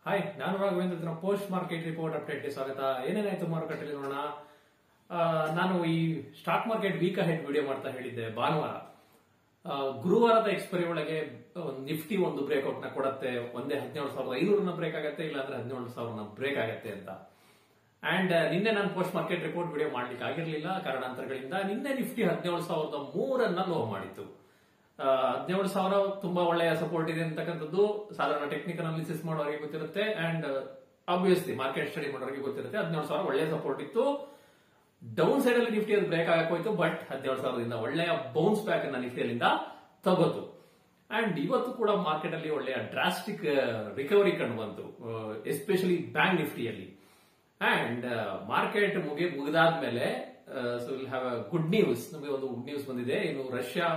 Hi, ನಾನು Raghavendra. Post market report ಅಪ್ಡೇಟ್ಗೆ ಸ್ವಾಗತ. ಏನೇನಾಯ್ತು ಮಾರುಕಟ್ಟೆಯಲ್ಲಿ ನೋಡೋಣ. ನಾನು ಈ stock market week ahead video ಮಾಡ್ತಾ ಹೇಳಿದ್ದೆ ಭಾನುವಾರ. ಗುರುವಾರದ ಎಕ್ಸ್ಪೈರಿ ಒಳಗೆ ನಿಫ್ಟಿ ಒಂದು ಬ್ರೇಕ್ಔಟ್ ನ ಕೊಡುತ್ತೆ. ಒಂದೇ 17,500 ಬ್ರೇಕ್ ಆಗುತ್ತೆ, ಇಲ್ಲಾಂದ್ರೆ 17,000 ಬ್ರೇಕ್ ಆಗುತ್ತೆ ಅಂತ. ಅಂಡ್ ನಿನ್ನೆ ನಾನು ಪೋಸ್ಟ್ ಮಾರ್ಕೆಟ್ ರಿಪೋರ್ಟ್ ವಿಡಿಯೋ ಮಾಡ್ಲಿಕ್ಕೆ ಆಗಿರ್ಲಿಲ್ಲ ಕಾರಣಾಂತರಗಳಿಂದ. ನಿನ್ನೆ ನಿಫ್ಟಿ 17,003 ಲೋ ಮಾಡಿತ್ತು. 17,000 ತುಂಬಾ ಒಳ್ಳೆಯ ಸಪೋರ್ಟ್ ಇದೆ ಅಂತಕ್ಕಂಥದ್ದು ಸಾಧಾರಣ ಟೆಕ್ನಿಕಲ್ ಅನಾಲಿಸಿಸ್ ಮಾಡೋರಿಗೆ ಗೊತ್ತಿರುತ್ತೆ. ಅಂಡ್ ಆಬ್ವಿಯಸ್ಲಿ ಮಾರ್ಕೆಟ್ ಸ್ಟಡಿ ಮಾಡೋರಿಗೆ ಗೊತ್ತಿರುತ್ತೆ. 17,000 ಒಳ್ಳೆಯ ಸಪೋರ್ಟ್ ಇತ್ತು. ಡೌನ್ ಸೈಡ್ ಅಲ್ಲಿ ನಿಫ್ಟಿ ಅದು ಬ್ರೇಕ್ ಆಗಕ್ಕೆ ಹೋಯ್ತು, ಬಟ್ 17,000 ಒಳ್ಳೆಯ ಬೌನ್ಸ್ ಬ್ಯಾಕ್ ಅನ್ನ ನಿಫ್ಟಿಯಲ್ಲಿಂದ ತಗೋತು. ಅಂಡ್ ಇವತ್ತು ಕೂಡ ಮಾರ್ಕೆಟ್ ಅಲ್ಲಿ ಒಳ್ಳೆಯ ಡ್ರಾಸ್ಟಿಕ್ ರಿಕವರಿ ಕಂಡು ಬಂತು, ಎಸ್ಪೆಷಲಿ ಬ್ಯಾಂಕ್ ನಿಫ್ಟಿಯಲ್ಲಿ. ಅಂಡ್ ಮಾರ್ಕೆಟ್ ಮುಗಿದಾದ್ಮೇಲೆ so will have a good news. ನಮಗೆ ಒಂದು ಗುಡ್ ನ್ಯೂಸ್ ಬಂದಿದೆ. ಇನ್ನು ರಷ್ಯಾ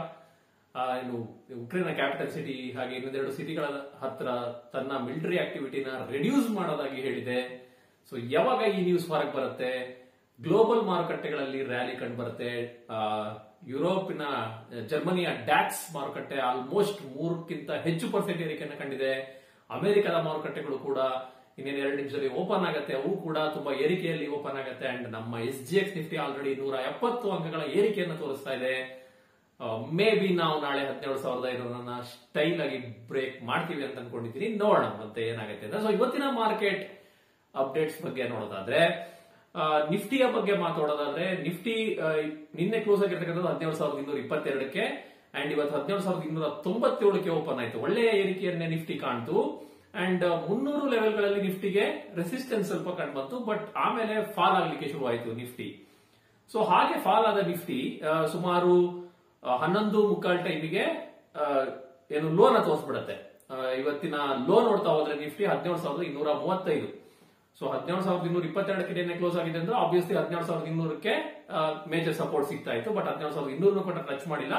ಉಕ್ರೇನ್ ಕ್ಯಾಪಿಟಲ್ ಸಿಟಿ ಹಾಗೆ ಇನ್ನೊಂದೆರಡು ಸಿಟಿಗಳ ಹತ್ರ ತನ್ನ ಮಿಲಿಟರಿ ಆಕ್ಟಿವಿಟಿನ ರಿಡ್ಯೂಸ್ ಮಾಡೋದಾಗಿ ಹೇಳಿದೆ. ಸೊ ಯಾವಾಗ ಈ ನ್ಯೂಸ್ ಹೊರಗೆ ಬರುತ್ತೆ, ಗ್ಲೋಬಲ್ ಮಾರುಕಟ್ಟೆಗಳಲ್ಲಿ ರ್ಯಾಲಿ ಕಂಡು ಬರುತ್ತೆ. ಯುರೋಪಿನ ಜರ್ಮನಿಯ ಡ್ಯಾಕ್ಸ್ ಮಾರುಕಟ್ಟೆ ಆಲ್ಮೋಸ್ಟ್ 3ಕ್ಕಿಂತ ಹೆಚ್ಚು ಪರ್ಸೆಂಟ್ ಏರಿಕೆಯನ್ನು ಕಂಡಿದೆ. ಅಮೆರಿಕದ ಮಾರುಕಟ್ಟೆಗಳು ಕೂಡ ಇನ್ನೇನು 2 ನಿಮಿಷದಲ್ಲಿ ಓಪನ್ ಆಗುತ್ತೆ, ಅವು ಕೂಡ ತುಂಬಾ ಏರಿಕೆಯಲ್ಲಿ ಓಪನ್ ಆಗುತ್ತೆ. ಅಂಡ್ ನಮ್ಮ SGX ನಿಫ್ಟಿ ಆಲ್ರೆಡಿ 170 ಅಂಕಗಳ ಏರಿಕೆಯನ್ನು ತೋರಿಸ್ತಾ ಇದೆ. ಮೇ ಬಿ ನಾವು ನಾಳೆ 17,500 ಸ್ಟೈಲ್ ಆಗಿ ಬ್ರೇಕ್ ಮಾಡ್ತೀವಿ ಅಂತ ಅನ್ಕೊಂಡಿದ್ದೀನಿ. ನೋಡೋಣ ಮತ್ತೆ ಏನಾಗುತ್ತೆ ಅಂತ. ಸೊ ಇವತ್ತಿನ ಮಾರ್ಕೆಟ್ ಅಪ್ಡೇಟ್ಸ್ ಬಗ್ಗೆ ನೋಡೋದಾದ್ರೆ, ನಿಫ್ಟಿಯ ಬಗ್ಗೆ ಮಾತಾಡೋದಾದ್ರೆ, ನಿಫ್ಟಿ ನಿನ್ನೆ ಕ್ಲೋಸ್ ಆಗಿರ್ತಕ್ಕಂಥದ್ದು 17,222ಕ್ಕೆ ಅಂಡ್ ಇವತ್ತು 17,297ಕ್ಕೆ ಓಪನ್ ಆಯ್ತು. ಒಳ್ಳೆಯ ಏರಿಕೆಯನ್ನೇ ನಿಫ್ಟಿ ಕಾಣ್ತು. ಅಂಡ್ 300 ಲೆವೆಲ್ಗಳಲ್ಲಿ ನಿಫ್ಟಿಗೆ ರೆಸಿಸ್ಟೆನ್ಸ್ ಸ್ವಲ್ಪ ಕಂಡು ಬಂತು, ಬಟ್ ಆಮೇಲೆ ಫಾಲ್ ಆಗ್ಲಿಕ್ಕೆ ಶುರುವಾಯಿತು ನಿಫ್ಟಿ. ಸೊ ಹಾಗೆ ಫಾಲ್ ಆದ ನಿಫ್ಟಿ ಸುಮಾರು 11:15 ಟೈಮಿಗೆ ಏನು ಲೋನ್ ತೋರಿಸ್ಬಿಡುತ್ತೆ. ಇವತ್ತಿನ ಲೋ ನೋಡ್ತಾ ಹೋದ್ರೆ ನಿಫ್ಟಿ 17,235. ಸೊ 17,222ಕ್ಕೆ ಕ್ಲೋಸ್ ಆಗಿದೆ ಅಂದ್ರೆ ಆಬ್ವಿಯಸ್ಲಿ 17,200ಕ್ಕೆ ಮೇಜರ್ ಸಪೋರ್ಟ್ ಸಿಗ್ತಾ ಇತ್ತು. ಬಟ್ 17,200 ಕೂಡ ಟಚ್ ಮಾಡಿಲ್ಲ.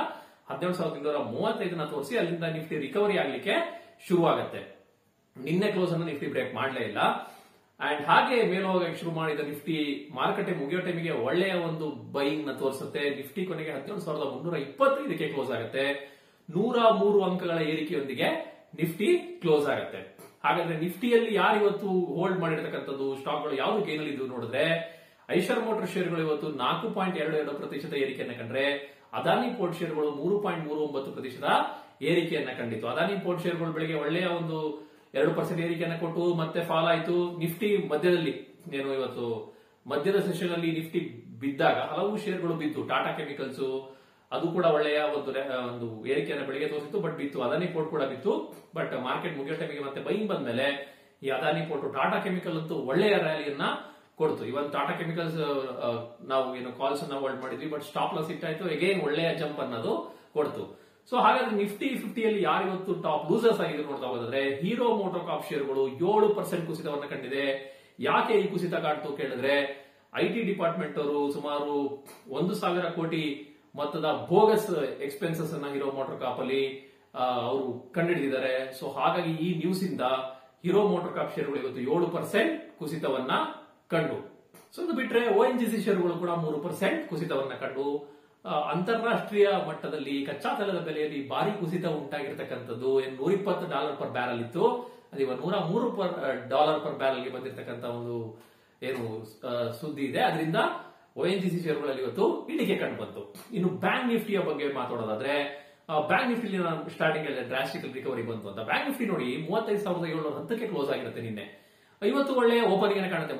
17,235 ತೋರಿಸಿ ಅಲ್ಲಿಂದ ನಿಫ್ಟಿ ರಿಕವರಿ ಆಗ್ಲಿಕ್ಕೆ ಶುರುವಾಗುತ್ತೆ. ನಿನ್ನೆ ಕ್ಲೋಸ್ ಅನ್ನು ನಿಫ್ಟಿ ಬ್ರೇಕ್ ಮಾಡಲೇ ಇಲ್ಲ. ಅಂಡ್ ಹಾಗೆ ಮೇಲೋಗಕ್ಕೆ ಶುರು ಮಾಡಿದ ನಿಫ್ಟಿ ಮಾರುಕಟ್ಟೆ ಮುಗಿಯೋ ಟೈಮಿಗೆ ಒಳ್ಳೆಯ ಒಂದು ಬೈಯಿಂಗ್ ನ ತೋರಿಸುತ್ತೆ. ನಿಫ್ಟಿ ಕೊನೆಗೆ 17,325ಕ್ಕೆ ಕ್ಲೋಸ್ ಆಗುತ್ತೆ. 103 ಅಂಕಗಳ ಏರಿಕೆಯೊಂದಿಗೆ ನಿಫ್ಟಿ ಕ್ಲೋಸ್ ಆಗುತ್ತೆ. ಹಾಗಾದ್ರೆ ನಿಫ್ಟಿಯಲ್ಲಿ ಯಾರು ಇವತ್ತು ಹೋಲ್ಡ್ ಮಾಡಿರ್ತಕ್ಕಂಥದ್ದು ಸ್ಟಾಕ್ಗಳು ಯಾವ್ದು ಗೇನಲ್ಲಿ ಇದ್ದು ನೋಡಿದ್ರೆ, ಐಷರ್ ಮೋಟರ್ ಶೇರ್ಗಳು ಇವತ್ತು 4.22% ಏರಿಕೆಯನ್ನ ಕಂಡ್ರೆ, ಅದಾನಿ ಪೋರ್ಟ್ ಶೇರ್ಗಳು 3.39% ಏರಿಕೆಯನ್ನ ಕಂಡಿತು. ಅದಾನಿ ಪೋರ್ಟ್ ಶೇರ್ಗಳು ಬೆಳಿಗ್ಗೆ ಒಳ್ಳೆಯ ಒಂದು 2% ಏರಿಕೆಯನ್ನ ಕೊಟ್ಟು ಮತ್ತೆ ಫಾಲ್ ಆಯಿತು. ನಿಫ್ಟಿ ಮಧ್ಯದಲ್ಲಿ ಏನು ಇವತ್ತು ಮಧ್ಯದ ಸೆಷನ್ ಅಲ್ಲಿ ನಿಫ್ಟಿ ಬಿದ್ದಾಗ ಹಲವು ಶೇರ್ಗಳು ಬಿದ್ದು, ಟಾಟಾ ಕೆಮಿಕಲ್ಸ್ ಅದು ಕೂಡ ಒಳ್ಳೆಯ ಒಂದು ಏರಿಕೆಯನ್ನು ಬೆಳಿಗ್ಗೆ ತೋರಿಸಿತ್ತು, ಬಟ್ ಬಿತ್ತು. ಅದಾನಿ ಪೋರ್ಟ್ ಕೂಡ ಬಿತ್ತು. ಬಟ್ ಮಾರ್ಕೆಟ್ ಮುಗಿಯೋ ಟೈಮಿಗೆ ಮತ್ತೆ ಬೈಯಿಂಗ್ ಬಂದ್ಮೇಲೆ ಈ ಅದಾನಿ ಪೋರ್ಟ್ ಟಾಟಾ ಕೆಮಿಕಲ್ ಅಂತೂ ಒಳ್ಳೆಯ ರ್ಯಾಲಿಯನ್ನ ಕೊಡ್ತು. ಇವತ್ತು ಟಾಟಾ ಕೆಮಿಕಲ್ಸ್ ನಾವು ಏನು ಕಾಲ್ಸ್ ಅನ್ನ ಹೋಲ್ಡ್ ಮಾಡಿದ್ವಿ, ಬಟ್ ಸ್ಟಾಪ್ ಲಾಸ್ ಇಟ್ಟಾಯ್ತು. ಅಗೇನ್ ಒಳ್ಳೆಯ ಜಂಪ್ ಅನ್ನೋದು ಕೊಡ್ತು. ಸೊ ಹಾಗಾದ್ರೆ ನಿಫ್ಟಿ 50ಯಲ್ಲಿ ಯಾರು ಇವತ್ತು ಟಾಪ್ ಲೂಸರ್ಸ್ ಆಗಿದ್ರು ನೋಡ್ತಾ ಹೋದ್ರೆ, ಹೀರೋ ಮೋಟರ್ ಕಾಪ್ ಶೇರ್ಗಳು 7% ಕುಸಿತವನ್ನು ಕಂಡಿದೆ. ಯಾಕೆ ಈ ಕುಸಿತ ಕಾಣ್ತು ಕೇಳಿದ್ರೆ, IT ಡಿಪಾರ್ಟ್ಮೆಂಟ್ ಅವರು ಸುಮಾರು 1,000 ಕೋಟಿ ಮೊತ್ತದ ಬೋಗಸ್ ಎಕ್ಸ್ಪೆನ್ಸಸ್ ಅನ್ನ ಹೀರೋ ಮೋಟರ್ ಕಾಪ್ ಅಲ್ಲಿ ಅವರು ಕಂಡುಹಿಡಿದಿದ್ದಾರೆ. ಸೊ ಹಾಗಾಗಿ ಈ ನ್ಯೂಸ್ ಇಂದ ಹೀರೋ ಮೋಟರ್ ಕಾಪ್ ಶೇರ್ಗಳು ಇವತ್ತು 7% ಕುಸಿತವನ್ನ ಕಂಡು. ಸೊ ಅದು ಬಿಟ್ರೆ ONGC ಶೇರ್ಗಳು ಕೂಡ 3% ಕುಸಿತವನ್ನ ಕಂಡು. ಅಂತಾರಾಷ್ಟ್ರೀಯ ಮಟ್ಟದಲ್ಲಿ ಕಚ್ಚಾ ತೈಲದ ಬೆಲೆಯಲ್ಲಿ ಭಾರಿ ಕುಸಿತ ಉಂಟಾಗಿರ್ತಕ್ಕಂಥದ್ದು. $120 ಪರ್ ಬ್ಯಾರಲ್ ಇತ್ತು, ಅದು ಇವಾಗ $103 ಪರ್ ಬ್ಯಾರಲ್ ಗೆ ಬಂದಿರತಕ್ಕಂಥ ಒಂದು ಏನು ಸುದ್ದಿ ಇದೆ. ಅದರಿಂದ ONGC ಶೇರ್ಗಳಲ್ಲಿ ಇವತ್ತು ಇಳಿಕೆ ಕಂಡು ಬಂತು. ಇನ್ನು ಬ್ಯಾಂಕ್ ನಿಫ್ಟಿಯ ಬಗ್ಗೆ ಮಾತಾಡೋದಾದ್ರೆ, ಬ್ಯಾಂಕ್ ನಿಫ್ಟಿ ಸ್ಟಾರ್ಟಿಂಗ್ ಅಲ್ಲಿ ಡ್ರಾಸ್ಟಿಕಲ್ ರಿಕವರಿ ಬಂತು ಅಂತ. ಬ್ಯಾಂಕ್ ನಿಫ್ಟಿ ನೋಡಿ 35,710ಕ್ಕೆ ಕ್ಲೋಸ್ ಆಗಿರುತ್ತೆ ನಿನ್ನೆ. ಇವತ್ತು ಒಳ್ಳೆಯ ಓಪನಿಂಗ್ ಕಾಣುತ್ತೆ.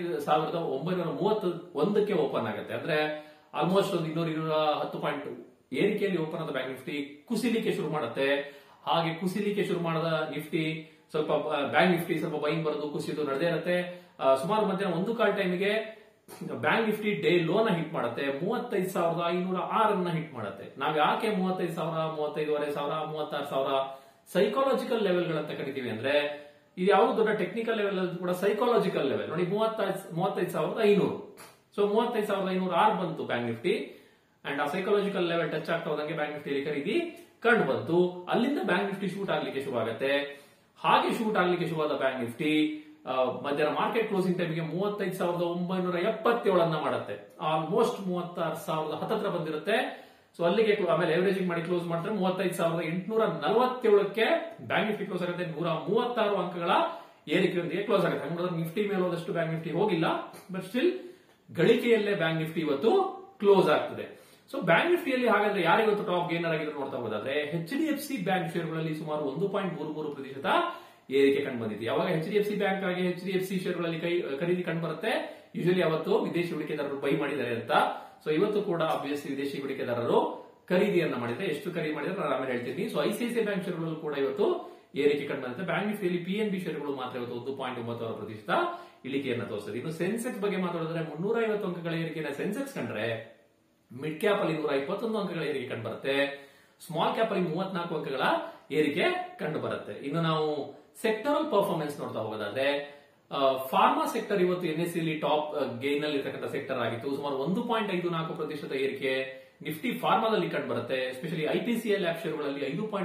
35,931ಕ್ಕೆ ಓಪನ್ ಆಗುತ್ತೆ. ಅಂದ್ರೆ ಆಲ್ಮೋಸ್ಟ್ ಒಂದು 210 ಪಾಯಿಂಟ್ ಏರಿಕೆಯಲ್ಲಿ ಓಪನ್ ಆದ ಬ್ಯಾಂಕ್ ನಿಫ್ಟಿ ಕುಸಿಲಿಕ್ಕೆ ಶುರು ಮಾಡುತ್ತೆ. ಹಾಗೆ ಕುಸಿಲಿಕ್ಕೆ ಶುರು ಮಾಡದ ನಿಫ್ಟಿ ಬ್ಯಾಂಕ್ ನಿಫ್ಟಿ ಸ್ವಲ್ಪ ಬೈಯಿಂಗ್ ಬರೋದು ಕುಸಿದು ನಡೆದೇ ಇರುತ್ತೆ. ಸುಮಾರು ಮಧ್ಯಾಹ್ನ 1:15 ಟೈಮಿಗೆ ಬ್ಯಾಂಕ್ ನಿಫ್ಟಿ ಡೇ ಲೋನ ಹಿಟ್ ಮಾಡುತ್ತೆ. 35,506 ಹಿಟ್ ಮಾಡುತ್ತೆ. ನಾವ್ ಯಾಕೆ 35,000, 35,500, 36,000 ಸೈಕಾಲಜಿಕಲ್ ಲೆವೆಲ್ ಗಳಂತ ಕರಿತೀವಿ ಅಂದ್ರೆ, ಇದು ಯಾವುದು ದೊಡ್ಡ ಟೆಕ್ನಿಕಲ್ ಲೆವೆಲ್ ಅಲ್ಲಿ ಕೂಡ ಸೈಕಾಲಜಿಕಲ್ ಲೆವೆಲ್ ನೋಡಿ. 35,500. ಸೊ 35,506 ಬಂತು ಬ್ಯಾಂಕ್ ನಿಫ್ಟಿ. ಅಂಡ್ ಆ ಸೈಕಾಲಜಿಕಲ್ ಲೆವೆಲ್ ಟಚ್ ಆಗ್ತಾ ಹೋದಂಗೆ ಬ್ಯಾಂಕ್ ನಿಫ್ಟಿ ಖರೀದಿ ಕಂಡು ಬಂತು. ಅಲ್ಲಿಂದ ಬ್ಯಾಂಕ್ ನಿಫ್ಟಿ ಶೂಟ್ ಆಗ್ಲಿಕ್ಕೆ ಶುರುವಾಗುತ್ತೆ. ಹಾಗೆ ಶೂಟ್ ಆಗ್ಲಿಕ್ಕೆ ಶುರುವಾದ ಬ್ಯಾಂಕ್ ನಿಫ್ಟಿ ಮಧ್ಯಾಹ್ನ ಮಾರ್ಕೆಟ್ ಕ್ಲೋಸಿಂಗ್ ಟೈಮಿಗೆ 35,977 ಮಾಡುತ್ತೆ. ಆಲ್ಮೋಸ್ಟ್ 36,000 ಹತ್ತತ್ರ ಬಂದಿರುತ್ತೆ. ಸೊ ಅಲ್ಲಿಗೆ ಆಮೇಲೆ ಎವರೇಜಿಂಗ್ ಮಾಡಿ ಕ್ಲೋಸ್ ಮಾಡ್ತಾರೆ 35,847ಕ್ಕೆ ಬ್ಯಾಂಕ್ ನಿಫ್ಟಿ ಕ್ಲೋಸ್ ಆಗುತ್ತೆ. 136 ಅಂಕಗಳ ಏರಿಕೆಯೊಂದಿಗೆ ಕ್ಲೋಸ್ ಆಗುತ್ತೆ. ಹಂಗಾದ್ರೆ ನಿಫ್ಟಿ ಮೇಲೆ ಹೋದಷ್ಟು ಬ್ಯಾಂಕ್ ನಿಫ್ಟಿ ಹೋಗಿಲ್ಲ, ಬಟ್ ಸ್ಟಿಲ್ ಗಳಿಕೆಯಲ್ಲೇ ಬ್ಯಾಂಕ್ ನಿಫ್ಟಿ ಇವತ್ತು ಕ್ಲೋಸ್ ಆಗ್ತದೆ. ಸೊ ಬ್ಯಾಂಕ್ ನಿಫ್ಟಿಯಲ್ಲಿ ಹಾಗಾದ್ರೆ ಯಾರಿವತ್ತು ಟಾಪ್ ಗೇನರ್ ಆಗಿದ್ರು ನೋಡ್ತಾ ಹೋದಾದ್ರೆ HDFC ಬ್ಯಾಂಕ್ ಶೇರ್ಗಳಲ್ಲಿ ಸುಮಾರು 1.33% ಏರಿಕೆ ಕಂಡು ಬಂದಿದೆ. ಯಾವಾಗ HDFC ಬ್ಯಾಂಕ್ ಆಗಿ HDFC ಶೇರ್ಗಳಲ್ಲಿ ಖರೀದಿ ಕಂಡು ಬರುತ್ತೆ, ಯೂಶಲಿ ಅವತ್ತು ವಿದೇಶಿ ಹೂಡಿಕೆದಾರರು ಬೈ ಮಾಡಿದ್ದಾರೆ ಅಂತ. ಸೊ ಇವತ್ತು ಕೂಡ ಅಬ್ವಿಯಸ್ಲಿ ವಿದೇಶಿ ಹೂಡಿಕೆದಾರರು ಖರೀದಿಯನ್ನ ಮಾಡಿದ್ರೆ, ಎಷ್ಟು ಖರೀದಿ ಮಾಡಿದ್ರೆ ನಾನು ಆಮೇಲೆ ಹೇಳ್ತೀನಿ. ಸೊ ICICI ಬ್ಯಾಂಕ್ ಶೇರ್ಗಳಲ್ಲೂ ಕೂಡ ಇವತ್ತು ಏರಿಕೆ ಕಂಡು ಬಂದಿದೆ. ಬ್ಯಾಂಕ್ ನಿಫ್ಟಿಯಲ್ಲಿ PNB ಶೇರ್ಗಳು ಮಾತ್ರ ಇವತ್ತು 1.96% ಇಳಿಕೆಯನ್ನ ತೋರಿಸಿದೆ. ಇನ್ನು ಸೆನ್ಸೆಕ್ಸ್ ಬಗ್ಗೆ ಮಾತಾಡಿದ್ರೆ 350 ಅಂಕಗಳ ಏರಿಕೆಯ ಸೆನ್ಸೆಕ್ಸ್ ಕಂಡ್ರೆ ಮಿಡ್ ಕ್ಯಾಪ್ ಅಲ್ಲಿ 121 ಅಂಕಗಳ ಏರಿಕೆ ಕಂಡು ಬರುತ್ತೆ, ಸ್ಮಾಲ್ ಕ್ಯಾಪ್ ಅಲ್ಲಿ 34 ಅಂಕಗಳ ಏರಿಕೆ ಕಂಡು ಬರುತ್ತೆ. ಇನ್ನು ನಾವು ಸೆಕ್ಟರಲ್ ಪರ್ಫಾರ್ಮೆನ್ಸ್ ನೋಡ್ತಾ ಹೋಗೋದಾದ್ರೆ ಫಾರ್ಮಾ ಸೆಕ್ಟರ್ ಇವತ್ತು NSE ಅಲ್ಲಿ ಟಾಪ್ ಗೇನ್ ಅಲ್ಲಿ ಇರತಕ್ಕಂಥ ಸೆಕ್ಟರ್ ಆಗಿತ್ತು. ಸುಮಾರು 1.54% ಏರಿಕೆ ನಿಫ್ಟಿ ಫಾರ್ಮಾದಲ್ಲಿ ಕಂಡು ಬರುತ್ತೆ. ಎಸ್ಪೆಷಲಿ IPCL ಆಪ್ ಶೇರ್ಗಳಲ್ಲಿ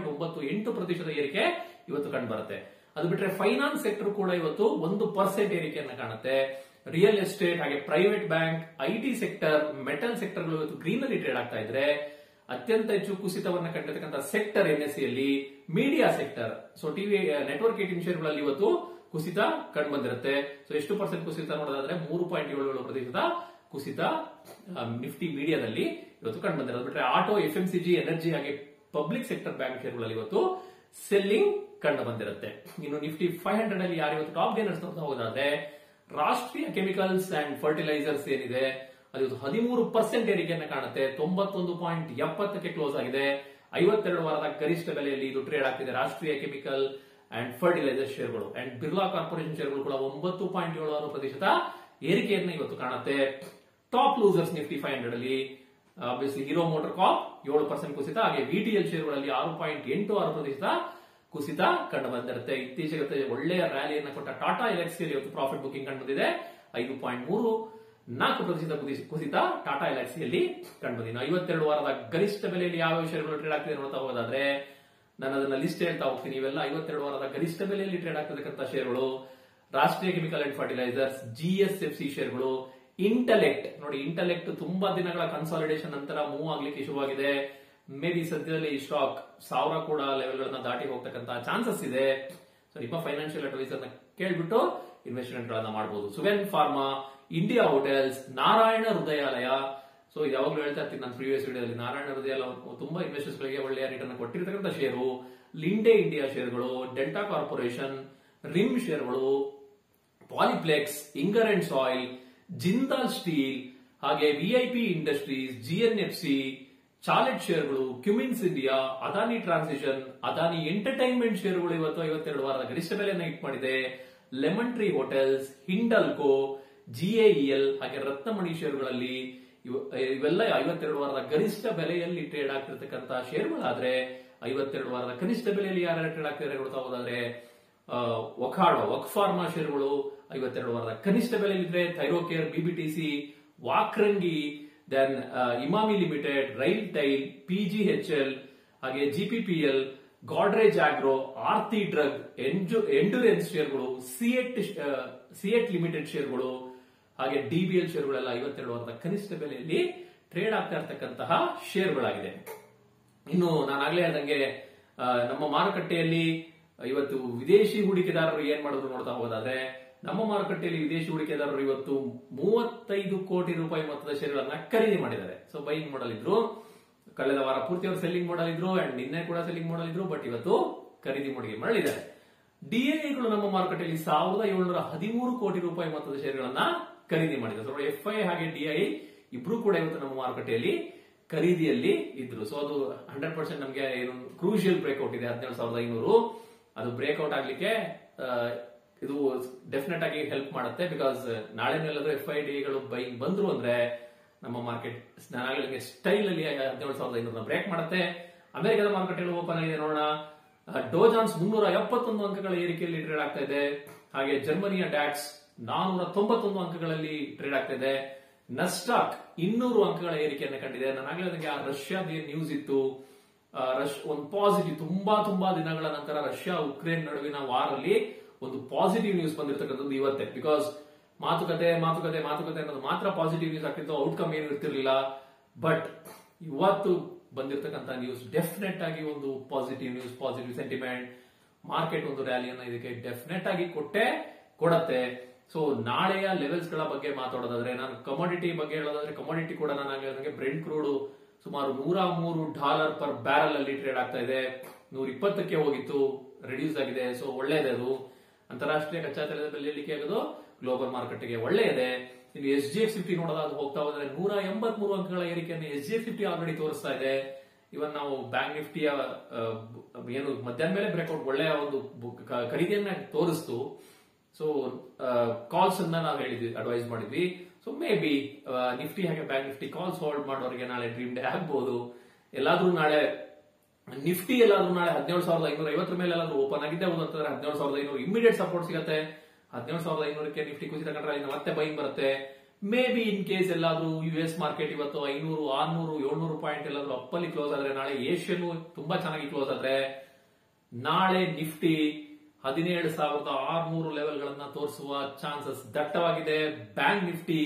5.98% ಏರಿಕೆ ಇವತ್ತು ಕಂಡು ಬರುತ್ತೆ. ಅದು ಬಿಟ್ರೆ ಫೈನಾನ್ಸ್ ಸೆಕ್ಟರ್ ಕೂಡ ಇವತ್ತು 1% ಏರಿಕೆಯನ್ನ ಕಾಣುತ್ತೆ. ರಿಯಲ್ ಎಸ್ಟೇಟ್ ಹಾಗೆ private bank, IT sector, metal ಸೆಕ್ಟರ್ಗಳು ಇವತ್ತು ಗ್ರೀನರಿ ಟ್ರೇಡ್ ಆಗ್ತಾ ಇದ್ರೆ, ಅತ್ಯಂತ ಹೆಚ್ಚು ಕುಸಿತವನ್ನ ಕಂಡಿರ್ತಕ್ಕಂಥ ಸೆಕ್ಟರ್ NSE ಅಲ್ಲಿ media sector. So TV network 18 ಶೇರ್ಗಳಲ್ಲಿ ಇವತ್ತು ಕುಸಿತ ಕಂಡು ಬಂದಿರುತ್ತೆ. ಸೊ ಎಷ್ಟು ಪರ್ಸೆಂಟ್ ಕುಸಿತ ನೋಡೋದಾದ್ರೆ 3.77% ಕುಸಿತ ನಿಫ್ಟಿ ಮೀಡಿಯಾದಲ್ಲಿ ಇವತ್ತು ಕಂಡು ಬಂದಿರೋದು. ಬಿಟ್ರೆ ಆಟೋ, FMCG, ಎನರ್ಜಿ ಹಾಗೆ ಪಬ್ಲಿಕ್ ಸೆಕ್ಟರ್ ಬ್ಯಾಂಕ್ ಶೇರ್ಗಳಲ್ಲಿ ಇವತ್ತು ಸೆಲ್ಲಿಂಗ್ ಕಂಡು ಬಂದಿರುತ್ತೆ. ಇನ್ನು ನಿಫ್ಟಿ 500 ಅಲ್ಲಿ ಯಾರು ಇವತ್ತು ಟಾಪ್ ಗೇನರ್ಸ್ ನೋಡ್ತಾ ಹೋಗೋದಾದ್ರೆ ರಾಷ್ಟ್ರೀಯ ಕೆಮಿಕಲ್ಸ್ ಅಂಡ್ ಫರ್ಟಿಲೈಸರ್ಸ್ ಏನಿದೆ ಅದು 13% ಏರಿಕೆಯನ್ನ ಕಾಣುತ್ತೆ. 91.70ಕ್ಕೆ ಕ್ಲೋಸ್ ಆಗಿದೆ. 52 ವಾರದ ಗರಿಷ್ಠ ಬೆಲೆಯಲ್ಲಿ ಇದು ಟ್ರೇಡ್ ಆಗ್ತಿದೆ. ರಾಷ್ಟ್ರೀಯ ಕೆಮಿಕಲ್ ಅಂಡ್ ಫರ್ಟಿಲೈಸರ್ ಶೇರ್ಗಳು ಅಂಡ್ ಬಿರ್ಲಾ ಕಾರ್ಪೊರೇಷನ್ ಶೇರ್ಗಳು ಕೂಡ 9.76% ಏರಿಕೆಯನ್ನ ಇವತ್ತು ಕಾಣುತ್ತೆ. ಟಾಪ್ ಲೂಸರ್ಸ್ ನಿಫ್ಟಿ 500 ಅಲ್ಲಿ ಆಬ್ವಿಯಸ್ಲಿ ಹೀರೋ ಮೋಟರ್ ಕಾಪ್ 7% ಕುಸಿತ, ಹಾಗೆ VTL ಶೇರ್ಗಳಲ್ಲಿ 6.86% ಕುಸಿತ ಕಂಡು ಬಂದಿರುತ್ತೆ. ಇತ್ತೀಚೆಗೆ ಒಳ್ಳೆಯ ರ್ಯಾಲಿಯನ್ನು ಕೊಟ್ಟ ಟಾಟಾ ಎಲೆಕ್ಸಿ ಇವತ್ತು ಪ್ರಾಫಿಟ್ ಬುಕಿಂಗ್ ಕಂಡು ಬಂದಿದೆ. 5.34% ಕುಸಿತ ಟಾಟಾ ಎಲೆಕ್ಸಿಯಲ್ಲಿ ಕಂಡು ಬಂದಿದೆ. 52 ವಾರದ ಗರಿಷ್ಠ ಬೆಲೆಯಲ್ಲಿ ಯಾವ ಶೇರ್ಗಳು ಟ್ರೇಡ್ ಆಗ್ತಿದೆ ನೋಡ್ತಾ ಹೋಗೋದಾದ್ರೆ ನಾನು ಅದನ್ನ ಲಿಸ್ಟ್ ಹೇಳ್ತಾ ಹೋಗ್ತೀನಿ. ಇವೆಲ್ಲ 52 ವಾರದ ಗರಿಷ್ಠ ಬೆಲೆಯಲ್ಲಿ ಟ್ರೇಡ್ ಆಗ್ತಕ್ಕಂಥ ಶೇರ್ಗಳು Rashtriya chemical and fertilisers, GSFC ಶೇರ್ಗಳು, ಇಂಟೆಲೆಕ್ಟ್. ನೋಡಿ, ಇಂಟೆಲೆಕ್ಟ್ ತುಂಬಾ ದಿನಗಳ ಕನ್ಸಾಲಿಡೇಷನ್ ನಂತರ ಮೂವ್ ಆಗ್ಲಿಕ್ಕೆ ಶುರುವಾಗಿದೆ. ಮೇ ಬಿ ಸದ್ಯದಲ್ಲಿ ಈ ಸ್ಟಾಕ್ 1000 ಕೂಡ ಲೆವೆಲ್ ಗಳನ್ನ ದಾಟಿ ಹೋಗ್ತಕ್ಕಂತ ಚಾನ್ಸಸ್ ಇದೆ. ಸೊ ನಿಮ್ಮ ಫೈನಾನ್ಷಿಯಲ್ ಅಡ್ವೈಸರ್ ನ ಕೇಳ್ಬಿಟ್ಟು ಇನ್ವೆಸ್ಟ್ಮೆಂಟ್ ಗಳನ್ನ ಮಾಡಬಹುದು. Suven pharma, India hotels, Narayana Hrudayalaya. So ಯಾವಾಗಲೂ ಹೇಳ್ತಾ ಇರ್ತೀನಿ ನಾನು ಪ್ರೀವಿಯಸ್ ವಿಡಿಯೋದಲ್ಲಿ, ನಾರಾಯಣ ಹೃದಯಾಲಯ ತುಂಬಾ ಇನ್ವೆಸ್ಟರ್ಸ್ ಗಳಿಗೆ ಒಳ್ಳೆಯ ರಿಟರ್ನ್ ಕೊಟ್ಟಿರ್ತಕ್ಕಂಥ ಶೇರು. ಲಿಂಡೆ ಇಂಡಿಯಾ ಶೇರ್ಗಳು, ಡೆಲ್ಟಾ ಕಾರ್ಪೊರೇಷನ್, ರಿಮ್ ಶೇರ್ಗಳು, ಪಾಲಿಪ್ಲೆಕ್ಸ್, ಇಂಗರ್ ಅಂಡ್ ಸಾಯಿಲ್, ಜಿಂದಾಲ್ ಸ್ಟೀಲ್, ಹಾಗೆ VIP ಇಂಡಸ್ಟ್ರೀಸ್, GNFC, ಚಾಲೆಟ್ ಶೇರ್ಗಳು, Cummins India, Adani transition, Adani entertainment ಶೇರ್ಗಳು ಇವತ್ತು 52 ವಾರದ ಗರಿಷ್ಠ ಬೆಲೆಯನ್ನು ಹಿಟ್ ಮಾಡಿದೆ. Lemon tree hotels, Hindalco, GAEL ಹಾಗೆ ರತ್ನಮಣಿ ಶೇರುಗಳಲ್ಲಿ ಇವೆಲ್ಲ 52 ವಾರದ ಗರಿಷ್ಠ ಬೆಲೆಯಲ್ಲಿ ಟ್ರೇಡ್ ಆಗ್ತಿರ್ತಕ್ಕಂಥ ಶೇರುಗಳಾದ್ರೆ 52 ವಾರದ ಕನಿಷ್ಠ ಬೆಲೆಯಲ್ಲಿ ಯಾರ್ಯಾರು ಟ್ರೇಡ್ ಆಗ್ತಿದ್ದಾರೆ ನೋಡ್ತಾ ಹೋದಾದ್ರೆ ಒಕಾಡೋ, ಫಾರ್ಮಾ ಶೇರುಗಳು 52 ವಾರದ ಕನಿಷ್ಠ ಬೆಲೆಯಲ್ಲಿದ್ರೆ, Thyrocare, BBTC, Vakrangee, then Emami limited, RailTel, PGHL ಹಾಗೆ GPPL, Godrej agro, Aarti drug, endurance ಶೇರ್ಗಳು, ಸಿಯೆಟ್ ಲಿಮಿಟೆಡ್ ಶೇರ್ಗಳು ಹಾಗೆ DBL ಶೇರ್ಗಳೆಲ್ಲ 52 ವಾರದ ಕನಿಷ್ಠ ಬೆಲೆಯಲ್ಲಿ ಟ್ರೇಡ್ ಆಗ್ತಾ ಇರತಕ್ಕಂತಹ ಶೇರ್ಗಳಾಗಿದೆ. ಇನ್ನು ನಾನು ಆಗ್ಲೇ ಹೇಳ್ದಂಗೆ ನಮ್ಮ ಮಾರುಕಟ್ಟೆಯಲ್ಲಿ ಇವತ್ತು ವಿದೇಶಿ ಹೂಡಿಕೆದಾರರು ಏನ್ ಮಾಡಿದ್ರು ನೋಡ್ತಾ ಹೋಗೋದಾದ್ರೆ, ನಮ್ಮ ಮಾರುಕಟ್ಟೆಯಲ್ಲಿ ವಿದೇಶಿ ಹೂಡಿಕೆದಾರರು ಇವತ್ತು 35 ಕೋಟಿ ರೂಪಾಯಿ ಮೊತ್ತದ ಶೇರ್ಗಳನ್ನ ಖರೀದಿ ಮಾಡಿದ್ದಾರೆ. ಸೊ ಬೈಯಿಂಗ್ ಮಾಡಲ್ ಇದ್ರು, ಕಳೆದ ವಾರ ಪೂರ್ತಿ ಅವರು ಸೆಲ್ಲಿಂಗ್ ಮಾಡಲ್ ಇದ್ರು ಅಂಡ್ ನಿನ್ನೆ ಕೂಡ ಸೆಲ್ಲಿಂಗ್ ಮಾಡಲ್ ಇದ್ರು, ಬಟ್ ಇವತ್ತು ಖರೀದಿ ಮಾಡಿದ್ದಾರೆ. DIIಗಳು ನಮ್ಮ ಮಾರುಕಟ್ಟೆಯಲ್ಲಿ 1713 ಕೋಟಿ ರೂಪಾಯಿ ಮೊತ್ತದ ಶೇರ್ಗಳನ್ನ ಖರೀದಿ ಮಾಡಿದ್ದಾರೆ. ಸೊ FI ಹಾಗೆ DII ಇಬ್ರು ಕೂಡ ಇವತ್ತು ನಮ್ಮ ಮಾರುಕಟ್ಟೆಯಲ್ಲಿ ಖರೀದಿಯಲ್ಲಿ ಇದ್ರು. ಸೊ ಅದು 100% ನಮಗೆ ಏನು ಕ್ರೂಷಿಯಲ್ ಬ್ರೇಕ್ಔಟ್ ಇದೆ 17,500. ಅದು ಬ್ರೇಕ್ಔಟ್ ಆಗ್ಲಿಕ್ಕೆ ಇದು ಡೆಫಿನೆಟ್ ಆಗಿ ಹೆಲ್ಪ್ ಮಾಡುತ್ತೆ. ಬಿಕಾಸ್ ನಾಳೆನೆಲ್ಲರೂ FIDಗಳು ಬೈಯಿಂಗ್ ಬಂದ್ರು ಅಂದ್ರೆ ನಮ್ಮ ಮಾರ್ಕೆಟ್ ನಾಳೆ ಸ್ಟೈಲ್ ಅಲ್ಲಿ 17,500 ಬ್ರೇಕ್ ಮಾಡುತ್ತೆ. ಅಮೆರಿಕದ ಮಾರುಕಟ್ಟೆಗಳು ಓಪನ್ ಆಗಿದೆ ನೋಡೋಣ. ಡೋಜಾನ್ಸ್ 371 ಅಂಕಗಳ ಏರಿಕೆಯಲ್ಲಿ ಟ್ರೇಡ್ ಆಗ್ತಾ ಇದೆ. ಹಾಗೆ ಜರ್ಮನಿಯ ಡ್ಯಾಕ್ಸ್ 491 ಅಂಕಗಳಲ್ಲಿ ಟ್ರೇಡ್ ಆಗ್ತಾ ಇದೆ. ನಸ್ಟಾಕ್ 200 ಅಂಕಗಳ ಏರಿಕೆಯನ್ನು ಕಂಡಿದೆ. ನಾನು ಆಗಲೇ ರಷ್ಯಾದ ನ್ಯೂಸ್ ಇತ್ತು, ಒಂದು ಪಾಸಿಟಿವ್ ತುಂಬಾ ದಿನಗಳ ನಂತರ ರಷ್ಯಾ ಉಕ್ರೇನ್ ನಡುವಿನ ವಾರಲ್ಲಿ ಒಂದು ಪಾಸಿಟಿವ್ ನ್ಯೂಸ್ ಬಂದಿರತಕ್ಕಂಥದ್ದು ಇವತ್ತೇ. ಬಿಕಾಸ್ ಮಾತುಕತೆ ಅನ್ನೋದು ಮಾತ್ರ ಪಾಸಿಟಿವ್ ನ್ಯೂಸ್ ಆಗ್ತಿತ್ತು, ಔಟ್ಕಮ್ ಏನು ಇರ್ತಿರ್ಲಿಲ್ಲ. ಬಟ್ ಇವತ್ತು ಬಂದಿರತಕ್ಕಂಥ ನ್ಯೂಸ್ ಡೆಫಿನೆಟ್ ಆಗಿ ಒಂದು positive news, positive sentiment. Market ಒಂದು ರ್ಯಾಲಿಯನ್ನ ಇದಕ್ಕೆ ಡೆಫಿನೆಟ್ ಆಗಿ ಕೊಡತ್ತೆ. ಸೊ ನಾಳೆಯ ಲೆವೆಲ್ಸ್ ಗಳ ಬಗ್ಗೆ ಮಾತಾಡೋದಾದ್ರೆ, ನಾನು ಕಮೋಡಿಟಿ ಬಗ್ಗೆ ಹೇಳೋದಾದ್ರೆ, ಕಮೋಡಿಟಿ ಕೂಡ ನಾನು ಹೇಳಿದಂಗೆ ಬ್ರೆಂಟ್ ಕ್ರೂಡ್ ಸುಮಾರು $103 ಪರ್ ಬ್ಯಾರಲ್ ಅಲ್ಲಿ ಟ್ರೇಡ್ ಆಗ್ತಾ ಇದೆ. 120ಕ್ಕೆ ಹೋಗಿತ್ತು, ರಿಡ್ಯೂಸ್ ಆಗಿದೆ. ಸೊ ಒಳ್ಳೆಯದೇ ಅದು. ಅಂತಾರಾಷ್ಟ್ರೀಯ ಕಚ್ಚಾ ತೈಲದ ಬೆಲೆ ಇಳಿಕೆ ಆಗೋದು ಗ್ಲೋಬಲ್ ಮಾರ್ಕೆಟ್ಗೆ ಒಳ್ಳೆಯದೇ. ಇನ್ನು SGX50 ನೋಡೋದಾದ್ರೆ ಹೋಗ್ತಾ ಹೋದ್ರೆ 183 ಅಂಕಗಳ ಏರಿಕೆಯನ್ನು SGX50 ಆಲ್ರೆಡಿ ತೋರಿಸ್ತಾ ಇದೆ. ಇವನ್ ನಾವು ಬ್ಯಾಂಕ್ ನಿಫ್ಟಿಯ ಏನು ಮಧ್ಯಾಹ್ನ ಮೇಲೆ ಬ್ರೇಕ್ಔಟ್ ಒಳ್ಳೆಯ ಒಂದು ಖರೀದಿಯನ್ನ ತೋರಿಸ್ತು. ಸೊ ಕಾಲ್ಸ್ ಅನ್ನ ನಾವು ಹೇಳಿದ್ವಿ, ಅಡ್ವೈಸ್ ಮಾಡಿದ್ವಿ. ಸೊ ಮೇ ಬಿ ನಿಫ್ಟಿ ಹಾಗೆ ಬ್ಯಾಂಕ್ ನಿಫ್ಟಿ ಕಾಲ್ಸ್ ಹೋಲ್ಡ್ ಮಾಡೋರಿಗೆ ನಾಳೆ ಡ್ರೀಮ್ ಡೇ ಆಗ್ಬಹುದು. ಎಲ್ಲಾದ್ರೂ ನಾಳೆ ನಿಫ್ಟಿ 17,550 ಮೇಲೆ ಎಲ್ಲಾದ್ರೂ ಓಪನ್ ಆಗಿದ್ದೆ ಹೌದು ಅಂತಂದ್ರೆ 17,500 ಇಮಿಡಿಯೇಟ್ ಸಪೋರ್ಟ್ ಸಿಗುತ್ತೆ. 17,500ಕ್ಕೆ ನಿಫ್ಟಿ ಕುಸಿತ ಕಂಡ್ರೆ ಇನ್ನು ಮತ್ತೆ ಬೈಂಗ್ ಬರುತ್ತೆ. ಮೇ ಬಿ ಇನ್ ಕೇಸ್ ಎಲ್ಲಾದ್ರೂ US ಮಾರ್ಕೆಟ್ ಇವತ್ತು 500, 600, 700 ಪಾಯಿಂಟ್ ಎಲ್ಲಾದ್ರೂ ಅಪ್ಪಲ್ಲಿ ಕ್ಲೋಸ್ ಆದ್ರೆ, ನಾಳೆ ಏಷ್ಯನ್ ತುಂಬಾ ಚೆನ್ನಾಗಿ ಕ್ಲೋಸ್ ಆದ್ರೆ, ನಾಳೆ ನಿಫ್ಟಿ 17,600 ಲೆವೆಲ್ ಗಳನ್ನ ತೋರಿಸುವ ಚಾನ್ಸಸ್ ದಟ್ಟವಾಗಿದೆ. ಬ್ಯಾಂಕ್ ನಿಫ್ಟಿ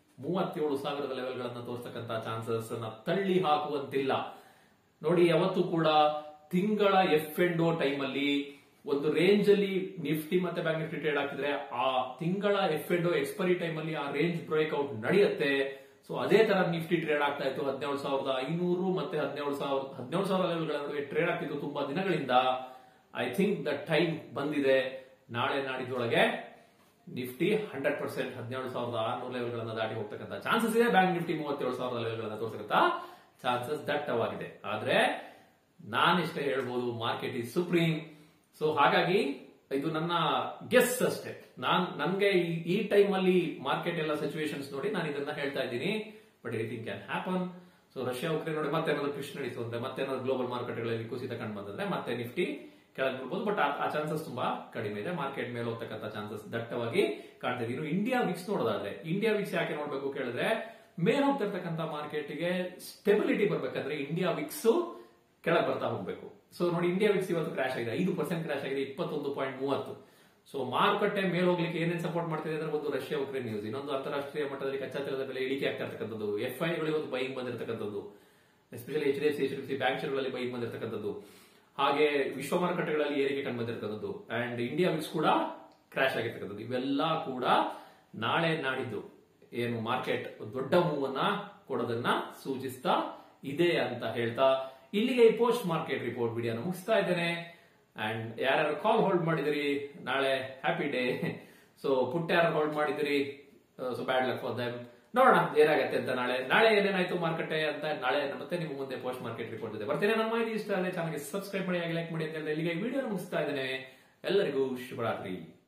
37,000 ಲೆವೆಲ್ ಗಳನ್ನ ತೋರಿಸತಕ್ಕಂತ ಚಾನ್ಸಸ್ ಅನ್ನ ತಳ್ಳಿ ಹಾಕುವಂತಿಲ್ಲ. ನೋಡಿ, ಯಾವತ್ತೂ ಕೂಡ ತಿಂಗಳ F&O ಟೈಮ್ ಅಲ್ಲಿ ಒಂದು ರೇಂಜ್ ಅಲ್ಲಿ ನಿಫ್ಟಿ ಮತ್ತೆ ಬ್ಯಾಂಕ್ ನಿಫ್ಟಿ ಟ್ರೇಡ್ ಆಗ್ತಿದ್ರೆ, ಆ ತಿಂಗಳ F&O ಎಕ್ಸ್ಪೈರಿ ಟೈಮ್ ಅಲ್ಲಿ ಆ ರೇಂಜ್ ಬ್ರೇಕ್ಔಟ್ ನಡೆಯುತ್ತೆ. ಸೊ ಅದೇ ತರ ನಿಫ್ಟಿ ಟ್ರೇಡ್ ಆಗ್ತಾ ಇತ್ತು. 17,500 ಮತ್ತೆ 17,000 ಲೆವೆಲ್ ಗಳ ನಡುವೆ ಟ್ರೇಡ್ ಆಗ್ತಿತ್ತು ತುಂಬಾ ದಿನಗಳಿಂದ. ಐ ಥಿಂಕ್ ದ ಟೈಮ್ ಬಂದಿದೆ. ನಾಳೆ ನಾಡಿದ್ದೊಳಗೆ ನಿಫ್ಟಿ 100% 17,600 ಲೆವೆಲ್ ಗಳನ್ನ ದಾಟಿ ಹೋಗ್ತಕ್ಕಂಥ ಚಾನ್ಸಸ್ ಇದೆ. ಬ್ಯಾಂಕ್ ನಿಫ್ಟಿ 37,000 ಲೆವೆಲ್ ಗಳನ್ನ ತೋರಿಸತಕ್ಕಂಥ ಚಾನ್ಸಸ್ ದಟ್ಟವಾಗಿದೆ. ಆದ್ರೆ ನಾನಿಷ್ಟೇ ಹೇಳ್ಬೋದು, ಮಾರ್ಕೆಟ್ ಈಸ್ ಸುಪ್ರೀಂ. ಸೊ ಹಾಗಾಗಿ ಇದು ನನ್ನ ಗೆಸ್ ಅಷ್ಟೇ. ನನ್ಗೆ ಈ ಟೈಮ್ ಅಲ್ಲಿ ಮಾರ್ಕೆಟ್ ಎಲ್ಲ ಸಿಚುವೇಶನ್ಸ್ ನೋಡಿ ನಾನು ಇದನ್ನ ಹೇಳ್ತಾ ಇದ್ದೀನಿ. But anything can happen. So Russia Ukraine ನೋಡಿ ಮತ್ತೆ ಏನಾದ್ರು ಟ್ವಿಸ್ಟ್ ನಡೀತು ಅಂದ್ರೆ, ಮತ್ತೆ ಏನಾದ್ರು ಗ್ಲೋಬಲ್ ಮಾರ್ಕೆಟ್ಗಳಲ್ಲಿ ಕುಸಿತ ಕಂಡು ಬಂದ್ರೆ ಮತ್ತೆ ನಿಫ್ಟಿ ಕೆಳಗೆ ಬಿಡ್ಬೋದು. ಬಟ್ ಆ ಚಾನ್ಸಸ್ ತುಂಬಾ ಕಡಿಮೆ ಇದೆ. ಮಾರ್ಕೆಟ್ ಮೇಲೆ ಹೋಗ್ತಕ್ಕಂಥ ಚಾನ್ಸಸ್ ದಟ್ಟವಾಗಿ ಕಾಣ್ತಾ ಇದೆ. ಇನ್ನು ಇಂಡಿಯಾ ವಿಕ್ಸ್ ನೋಡೋದಾದ್ರೆ, ಇಂಡಿಯಾ ವಿಕ್ಸ್ ಯಾಕೆ ನೋಡ್ಬೇಕು ಕೇಳಿದ್ರೆ, ಮೇಲೆ ಹೋಗ್ತಿರ್ತಕ್ಕಂಥ ಮಾರ್ಕೆಟ್ಗೆ ಸ್ಟೆಬಿಲಿಟಿ ಬರ್ಬೇಕಂದ್ರೆ ಇಂಡಿಯಾ ವಿಕ್ಸ್ ಕೆಳಗೆ ಬರ್ತಾ ಹೋಗ್ಬೇಕು. ಸೊ ನೋಡಿ, ಇಂಡಿಯಾ ವಿಕ್ಸ್ ಇವತ್ತು ಕ್ರಾಶ್ ಆಗಿದೆ, 5% ಕ್ರಾಶ್ ಆಗಿದೆ, 21.30. ಸೊ ಮಾರುಕಟ್ಟೆ ಮೇಲೆ ಹೋಗ್ಲಿಕ್ಕೆ ಏನೇನು ಸಪೋರ್ಟ್ ಮಾಡ್ತಿದೆ ಅಂದ್ರೆ, ಒಂದು ರಷ್ಯಾ ಉಕ್ರೇನ್ ನ್ಯೂಸ್, ಇನ್ನೊಂದು ಅಂತಾರಾಷ್ಟ್ರೀಯ ಮಟ್ಟದಲ್ಲಿ ಕಚ್ಚಾ ತೈಲದ ಬೆಲೆ ಇಳಿಕೆ ಆಗ್ತಾ ಇರ್ತಕ್ಕಂಥದ್ದು, FIಗಳು ಇವತ್ತು ಬೈಯಿಂಗ್ ಬಂದಿರತಕ್ಕಂಥದ್ದು, ಎಸ್ಪೆಷಲಿ HDFC ಬ್ಯಾಂಕ್ ಶೇರ್ಗಳಲ್ಲಿ ಬೈಯಿಂಗ್ ಬಂದಿರತಕ್ಕಂಥದ್ದು, ಹಾಗೆ ವಿಶ್ವ ಮಾರುಕಟ್ಟೆಗಳಲ್ಲಿ ಏರಿಕೆ ಕಂಡು ಬಂದಿರತಕ್ಕಂಥದ್ದು, ಅಂಡ್ ಇಂಡಿಯಾ ವಿಕ್ಸ್ ಕೂಡ ಕ್ರಾಶ್ ಆಗಿರ್ತಕ್ಕಂಥದ್ದು. ಇವೆಲ್ಲ ಕೂಡ ನಾಳೆ ನಾಡಿದ್ದು ಏನು ಮಾರ್ಕೆಟ್ ದೊಡ್ಡ ಮೂವ್ ಅನ್ನ ಕೊಡೋದನ್ನ ಸೂಚಿಸ್ತಾ ಇದೆ ಅಂತ ಹೇಳ್ತಾ ಇಲ್ಲಿಗೆ ಈ ಪೋಸ್ಟ್ ಮಾರ್ಕೆಟ್ ರಿಪೋರ್ಟ್ ವಿಡಿಯೋನ ಮುಗಿಸ್ತಾ ಇದ್ದೇನೆ. ಅಂಡ್ ಯಾರ್ಯಾರು ಕಾಲ್ ಹೋಲ್ಡ್ ಮಾಡಿದಿರಿ, ನಾಳೆ ಹ್ಯಾಪಿ ಡೇ. ಸೊ ಪುಟ್ ಯಾರು ಹೋಲ್ಡ್ ಮಾಡಿದಿರಿ, so bad luck for them. ನೋಡೋಣ ಏನಾಗತ್ತೆ ಅಂತ. ನಾಳೆ ಏನೇನಾಯ್ತು ಮಾರ್ಕೆಟ್ ಅಂತ ನಾಳೆ ಮತ್ತೆ ನಿಮ್ಮ ಮುಂದೆ ಪೋಸ್ಟ್ ಮಾರ್ಕೆಟ್ ರಿಪೋರ್ಟ್ ಇದೆ ಬರ್ತೇನೆ. ನನ್ನ ಮಾಹಿತಿ ಇಷ್ಟ ಆದರೆ ಚಾನಲ್ಗೆ ಸಬ್ಸ್ಕ್ರೈಬ್ ಮಾಡಿ, ಲೈಕ್ ಮಾಡಿ ಅಂತ ಹೇಳಿದ್ರೆ ಇಲ್ಲಿಗೆ ಈ ವಿಡಿಯೋ ಮುಗಿಸ್ತಾ ಇದ್ದೇನೆ. ಎಲ್ಲರಿಗೂ ಶುಭರಾತ್ರಿ.